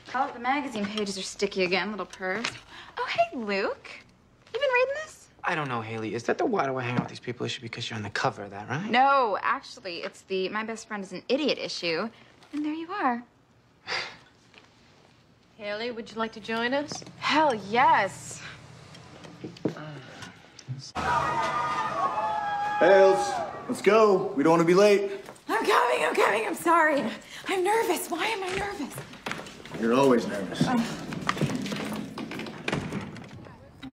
Oh, the magazine pages are sticky again, little pervs. Oh, hey, Luke. You been reading this? I don't know, Haley. Is that the why do I hang out with these people issue because you're on the cover of that, right? No, actually, it's the My Best Friend is an Idiot issue. And there you are. Haley, would you like to join us? Hell yes. Hales, let's go. We don't want to be late. I'm coming. I'm sorry. I'm nervous. Why am I nervous? You're always nervous.